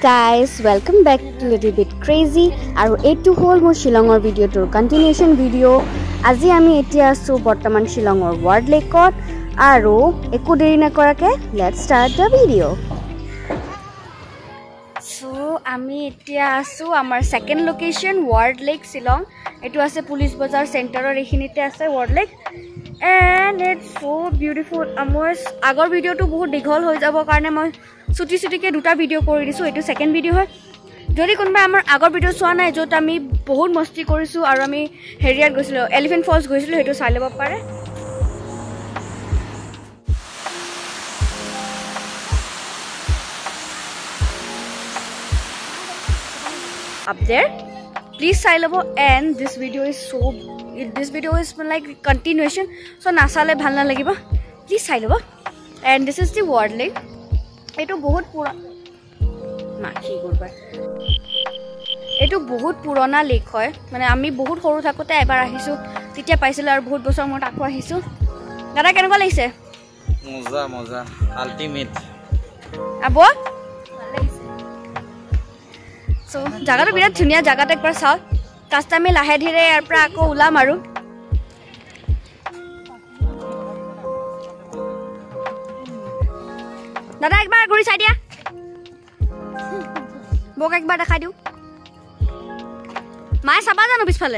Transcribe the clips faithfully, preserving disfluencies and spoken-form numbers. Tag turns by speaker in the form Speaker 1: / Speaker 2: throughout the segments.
Speaker 1: guys, welcome back to Little Bit Crazy. Aru eitu hol mor Shillongor video tour continuation video. Aji ami etia asu bortoman Shillongor Ward Lake ot aru eku deri na korake let's start the video. So ami etia asu amar second location Ward Lake Shillong. Etu ase Police Bazar Center or ekhinite ase Ward Lake. And it's so beautiful. Amor agor video to bahut dighol hoi jabo karone moi chuti chuti ke duta video kori disu. Etu second video hoy. Jodi konba amar agor video soa nai jot ami bahut mosti korisu aru ami heriat goisilo Elephant Falls goisilo hetu sai leba pare. Up there, please sai lebo. And this video is so this video is like continuation, so nasale bhal na lagiba, please sai lebo. And this is the Ward Lake. Etu bahut pura makhi gurba etu bahut purana lake hoy, mane ami bahut horu thakote ebar ahisu titia paisilo aru bahut bosor mot akko ahisu. Dada kenko laise?
Speaker 2: Moza moza ultimate
Speaker 1: abo so jaga to birat dhunia jaga ta ekbar sao kasta me lahe dhire yar pra akko ulam aru দাদা একবার ঘুরি চাই দিয়া বক একবার দেখাই দিও মায়ে চাবা জানো পিছফালে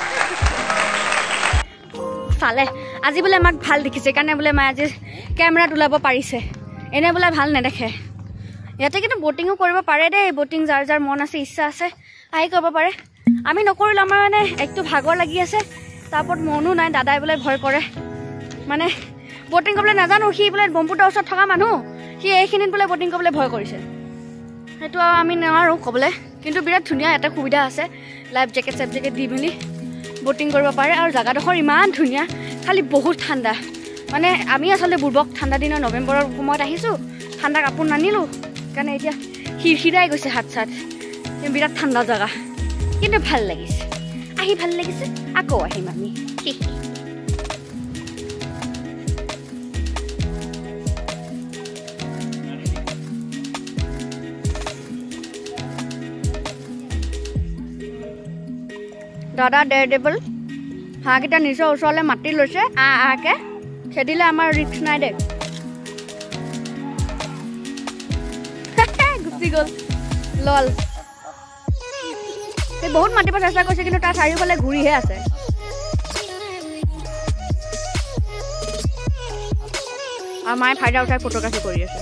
Speaker 1: চালে আজি বোলে আমাক ভাল দেখিছে কাৰণে বোলে মায়ে আজি কেমেৰাত ওলাব পাৰিছে এনে বোলে ভাল নেদেখে ইয়াতে কিন্তু বোটিংও কৰিব পাৰে দে বোটিং যাৰ যাৰ মন আছে ইচ্ছা আছে আহি কৰিব পাৰে আমি নকৰিলো আমাৰ মানে একটু ভাগৰ লাগি আছে তারপর মনো নাই দাদাই বোলে ভয় কৰে মানে বোটিং কৰিবলৈ নাজানো সি বোলে বম্পুটাৰ ওচৰত থকা মানুহ কি এইখিনিত বোলে বোটিং কৰিবলৈ ভয় কৰিছে হেতু আমি নোৱাৰো কবলে কিন্তু বিৰাট ধুনিয়া এটা সুবিধা আছে লাইফ জ্যাকেট সব জেকেট দি মিলি বোটিং কৰিব পাৰে আৰু জাগাডখৰ ইমান ধুনিয়া খালি বহুত ঠাণ্ডা মানে আমি আসলে বুৰবক ঠাণ্ডা দিনৰ নৱেম্বৰৰ সময়ত আহিছো ঠাণ্ডা কাপোৰ নানিলো কাৰণ এতিয়া হিৰহিৰাই গৈছে হাত সাত বিৰাট ঠাণ্ডা জাগা কিন্তু ভাল লাগিছে আহি ভাল লাগিছে আকৌ আহিম আমি দাদা ডেয়াৰডেবল হাঁহকেইটা নিজৰ ওচৰলৈ মাতি লৈছে আ আকে খেদিলে আমাৰ ৰিস্ক নাই দে গুচি গ'ল লল সে বহুত মাতিব চেষ্টা কৰিছে কিন্তু তাৰ চাৰিওফালে ঘূৰিহে আছে আৰু মায়ে ফাইদা উঠাই ফটোগ্ৰাফি কৰি আছে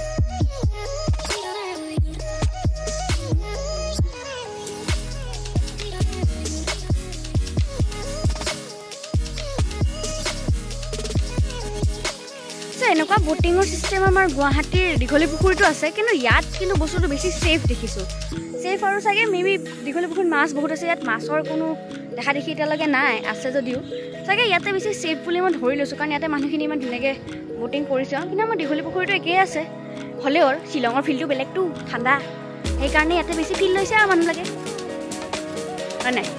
Speaker 1: এনেকুৱা বোটিংৰ সিস্টেম আমাৰ গুৱাহাটীৰ দীঘলী পুখুৰীটো আছে কিন্তু ইয়াত কিন্তু বস্তুটো বেছি সেফ দেখিছো সেফ আৰু চাগে মেবি দীঘলী পুখুৰীত মাছ বহুত আছে ইয়াত মাছৰ কোনো দেখা দেখি এতিয়ালৈকে নাই আছে যদিও চাগে ইয়াতে বেছি সেফ বুলি মই ধৰি লৈছো কাৰণ ইয়াতে মানুহখিনি ইমান ধুনীয়াকৈ বোটিং কৰিছে কিন্তু আমাৰ দীঘলী পুখুৰীটো একেই আছে হ'লেও শ্বিলঙৰ ফিল্ডটো বেলেগটো ঠাণ্ডা সেইকাৰণে ইয়াতে বেছি ফিল লৈছে আৰু মানুহবিলাকে হয় নাই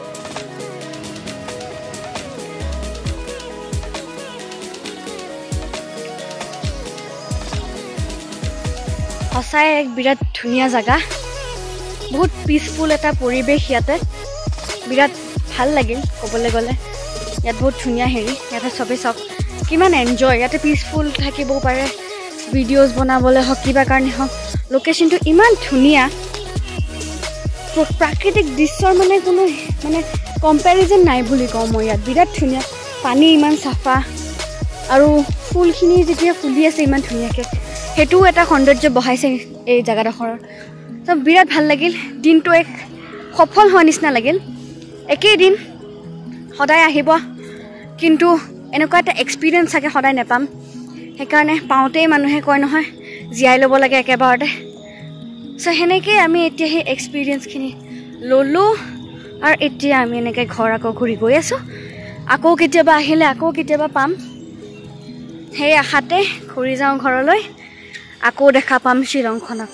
Speaker 1: সঁচাই এক বিৰাট ধুনীয়া জাগা বহুত পিসফুল এটা পৰিৱেশ ইয়াতে বিৰাট ভাল লাগিল ক'বলৈ গ'লে ইয়াত বহুত ধুনীয়া হেৰি ইয়াতে চবেই চব কিমান এনজয় ইয়াতে পিসফুল থাকিব পাৰে ভিডিঅ'জ বনাবলৈ হওক কিবা কাৰণে হওক লোকেশ্যনটো ইমান ধুনীয়া প্ৰাকৃতিক দৃশ্যৰ মানে কোনো মানে কম্পেৰিজন নাই বুলি কওঁ মই ইয়াত বিৰাট ধুনীয়া পানী ইমান চাফা আৰু ফুলখিনি যেতিয়া ফুলি আছে ইমান ধুনীয়াকৈ হেতু এটা সৌন্দৰ্য বহাইছে এই জাগাডখৰ তো বিৰাট ভাল লাগিল দিনটো এক সফল হোৱা নিচিনা লাগিল একেই দিন সদায় আহিব কিন্তু এনেকুৱা এটা এক্সপিৰিয়েঞ্চ থাকে সদায় নেপাম সেইকাৰণে পাওঁতেই মানুহে কয় নহয় জীয়াই ল'ব লাগে একেবাৰতে চ' সেনেকৈ আমি এতিয়া সেই এক্সপিৰিয়েঞ্চখিনি ল'লোঁ আৰু এতিয়া আমি এনেকৈ ঘৰ আকৌ ঘূৰি গৈ আছোঁ আকৌ কেতিয়াবা আহিলে আকৌ কেতিয়াবা পাম সেই আশাতে ঘূৰি যাওঁ ঘৰলৈ আকৌ দেখা পাম শ্বিলংখনক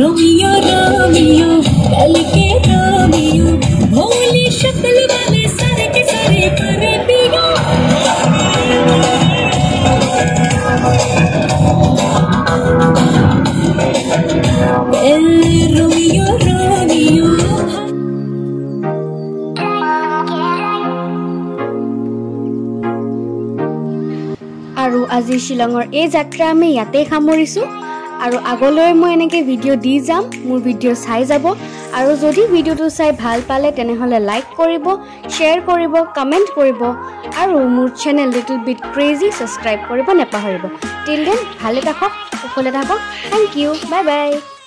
Speaker 3: रोमियो रोमियो कल के रोमियो भोली शक्ल वाले सारे के सारे करे पियो रोमियो रोमियो
Speaker 1: আৰু আজি শিলঙৰ এই যাত্ৰা আমি ইয়াতে সামৰিছোঁ আৰু আগলৈ মই এনেকৈ ভিডিঅ' দি যাম মোৰ ভিডিঅ' চাই যাব আৰু যদি ভিডিঅ'টো চাই ভাল পালে তেনেহ'লে লাইক কৰিব শ্বেয়াৰ কৰিব কমেণ্ট কৰিব আৰু মোৰ channel little bit crazy subscribe কৰিব নাপাহৰিব টিল দেন ভালে থাকক কুশলে থাকক থেংক ইউ বাই বাই